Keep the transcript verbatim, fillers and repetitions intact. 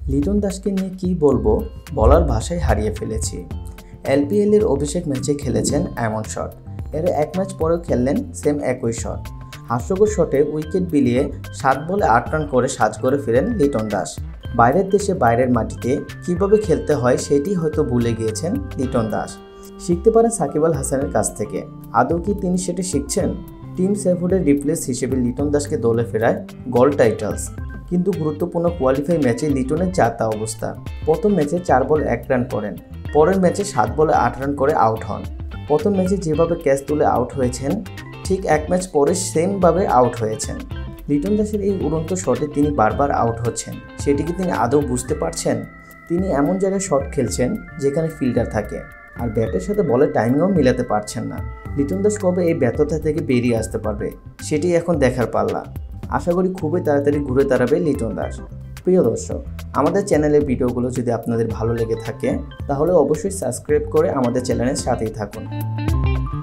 লিটন দাসকে নিয়ে কী বলবো, বলার ভাষায় হারিয়ে ফেলেছি। এলপিএল এর অভিষেক ম্যাচে খেলেছেন এমন শট, এর এক ম্যাচ পরেও খেললেন সেম একই শট। হাস্যকর শটে উইকেট বিলিয়ে সাত বলে আট রান করে সাজ করে ফিরেন লিটন দাস। বাইরের দেশে বাইরের মাটিতে কীভাবে খেলতে হয় সেটি হয়তো ভুলে গিয়েছেন লিটন দাস। শিখতে পারেন সাকিব আল হাসানের কাছ থেকে। আদৌ কি তিনি সেটা শিখছেন? টিম সেভুডের রিপ্লেস হিসেবে লিটন দাসকে দলে ফেরায় গোল্ড টাইটেলস, কিন্তু গুরুত্বপূর্ণ কোয়ালিফাই ম্যাচে লিটনের যা তা অবস্থা। প্রথম ম্যাচে চার বল এক রান করেন, পরের ম্যাচে সাত বলে আট রান করে আউট হন। প্রথম ম্যাচে যেভাবে ক্যাচ তুলে আউট হয়েছেন, ঠিক এক ম্যাচ পরে সেমভাবে আউট হয়েছেন। লিটন দাসের এই উড়ন্ত শটে তিনি বারবার আউট হচ্ছেন, সেটি কি তিনি আদৌ বুঝতে পারছেন? তিনি এমন জায়গায় শট খেলছেন যেখানে ফিল্ডার থাকে, আর ব্যাটের সাথে বলের টাইমিংও মিলাতে পারছেন না। লিটন দাস কবে এই ব্যর্থতা থেকে বেরিয়ে আসতে পারবে, সেটি এখন দেখার পাল্লা। আশা করি খুবই তাড়াতাড়ি ঘুরে দাঁড়াবে লিটন দাস। প্রিয় দর্শক, আমাদের চ্যানেলের ভিডিওগুলো যদি আপনাদের ভালো লেগে থাকে তাহলে অবশ্যই সাবস্ক্রাইব করে আমাদের চ্যানেলের সাথেই থাকুন।